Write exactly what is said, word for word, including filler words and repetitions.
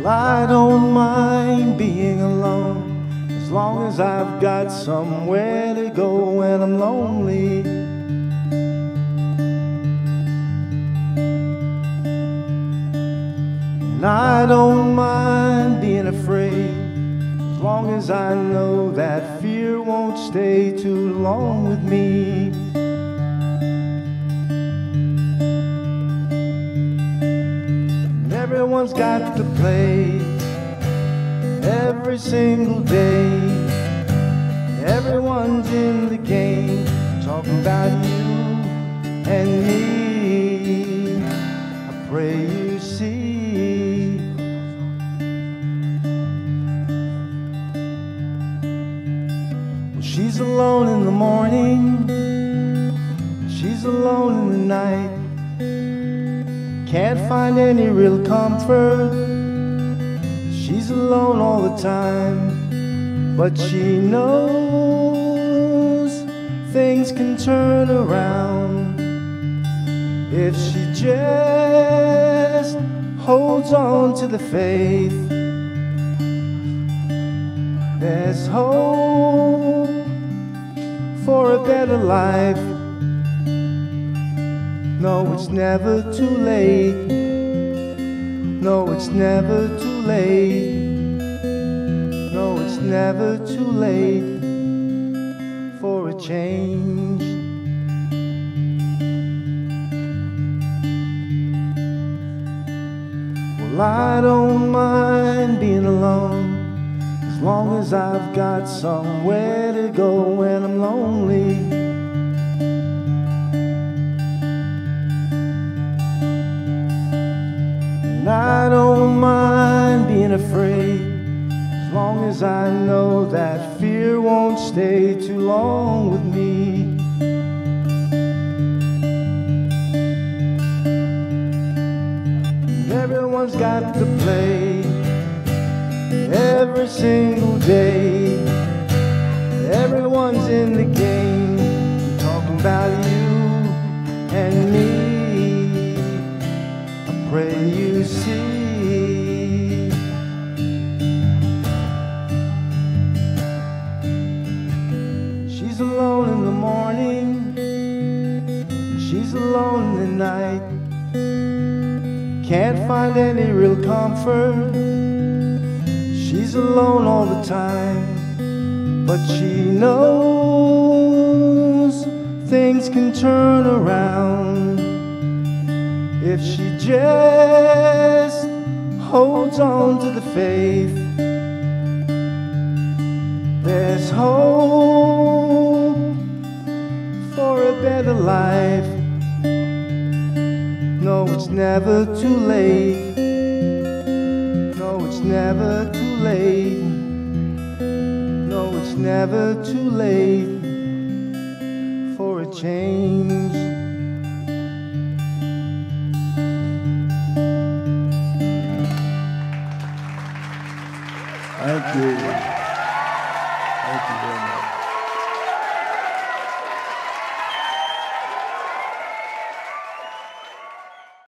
I don't mind being alone, as long as I've got somewhere to go when I'm lonely. And I don't mind being afraid, as long as I know that fear won't stay too long with me. And everyone's got to play every single day. Everyone's in the game, talking about you and me. I pray you see. Well, she's alone in the morning, she's alone in the night. Can't find any real comfort, she's alone all the time, but she knows things can turn around if she just holds on to the faith. There's hope for a better life. No, it's never too late. No, it's never too late. No, it's never too late for a change. Well, I don't mind being alone, as long as I've got somewhere to go when I'm lonely. And I don't mind being afraid, as long as I know that fear won't stay too long with me. And everyone's got to play every single day. Everyone's in the game, I'm talking about you and me. I pray you see. She's alone in the morning, she's alone in the night. Can't find any real comfort, she's alone all the time, but she knows things can turn around if she just holds on to the faith. There's hope for a better life. No, it's never too late. No, it's never too late. No, it's never too late for a change.